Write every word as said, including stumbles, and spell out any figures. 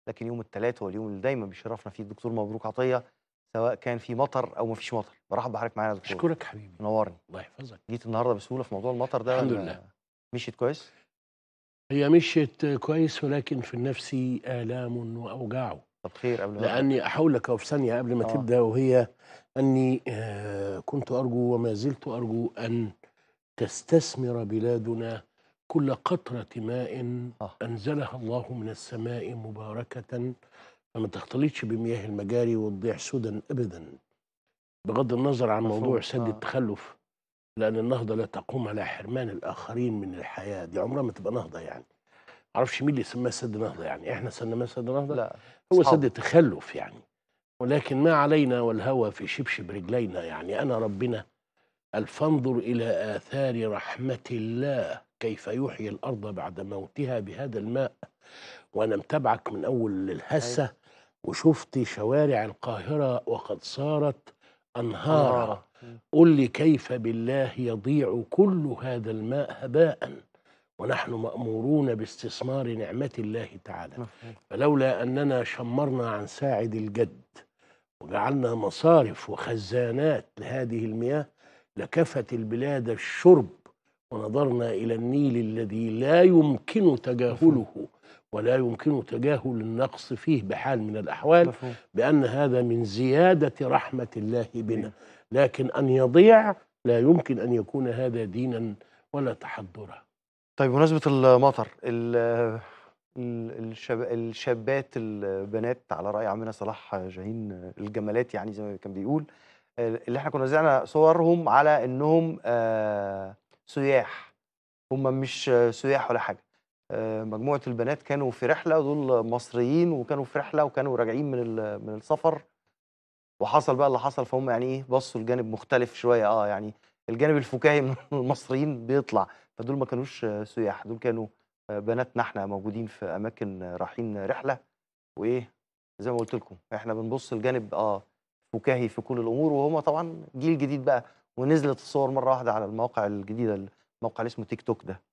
لكن يوم التلات هو اليوم اللي دايمًا بيشرفنا فيه الدكتور مبروك عطية، سواء كان في مطر أو ما فيش مطر. بارحب بحضرتك معانا يا دكتور، أشكرك حبيبي، منورني. الله يحفظك. جيت النهارده بسهولة في موضوع المطر ده الحمد لله. والّا مشيت كويس؟ هي مشيت كويس ولكن في النفس آلام وأوجاع، طب خير قبل ما أبدأ. لأني هاقول لك أهو في ثانية قبل ما آه. تبدأ، وهي أني آآ كنت أرجو وما زلت أرجو أن تستثمر بلادنا كل قطرة ماء آه. أنزلها الله من السماء مباركةً، فما تختلطش بمياه المجاري وتضيع سدًا أبدًا، بغض النظر عن موضوع مفهوم. سد آه. التخلُّف، لأن النهضة لا تقوم على حرمان الآخرين من الحياة، دي عمرها ما تبقى نهضة يعني. ما أعرفش مين اللي سماها سد نهضة يعني، إحنا سميناه سد نهضة؟ لأ، هو سد أصحابه. تخلُّف يعني، ولكن ما علينا والهوى في شبشب رجلينا، يعني أنا ربنا قال: "فانظُر إلى آثار رحمة الله كيف يحيي الأرض بعد موتها بهذا الماء." وأنا متابعك من أول أيوه. الهَسّة وشُفت شوارع القاهرة وقد صارت أنهارا، أنهارة. إمم. قُل لي كيف بالله يضيع كل هذا الماء هباءً ونحن مأمورون باستثمار نعمة الله تعالى، مفهوم. فلولا أننا شمّرنا عن ساعد الجد وجعلنا مصارف وخزانات لهذه المياه لكفت البلاد الشرب، ونظرنا إلى النيل الذي لا يمكن مفهوم. تجاهله ولا يمكن تجاهل النقص فيه بحال من الأحوال، مفهوم. بأن هذا من زيادة رحمة الله بنا، بينا. لكن أن يضيع لا يمكن أن يكون هذا دينا ولا تحضرا. طيب بمناسبة المطر ال ال الشب الشابات البنات على رأي عمنا صلاح جاهين الجمالات يعني زي ما كان بيقول، ال اللي إحنا كنا نزلنا صورهم على إنهم آآ سُياح، هم مش سُياح ولا حاجة. آآ مجموعة البنات كانوا في رحلة ودول مصريين وكانوا في رحلة وكانوا راجعين من ال من السفر، وحصل بقى اللي حصل، فهُم يعني إيه، بصّوا لجانب مختلف شوية آه، يعني الجانب الفُكاهي من المصريين بيطلع، فدول ما كانوش سُياح، دول كانوا آآ بناتنا إحنا موجودين في أماكن رايحين رحلة، وإيه، زي ما قُلت لكم، إحنا بنبُص لجانب آه، فُكاهي في كل الأمور، وهُم طبعًا جيل جديد بقى، ونزلت الصور مرّة واحدة على المواقع الجديدة، الموقع اللي اسمه تيك توك ده.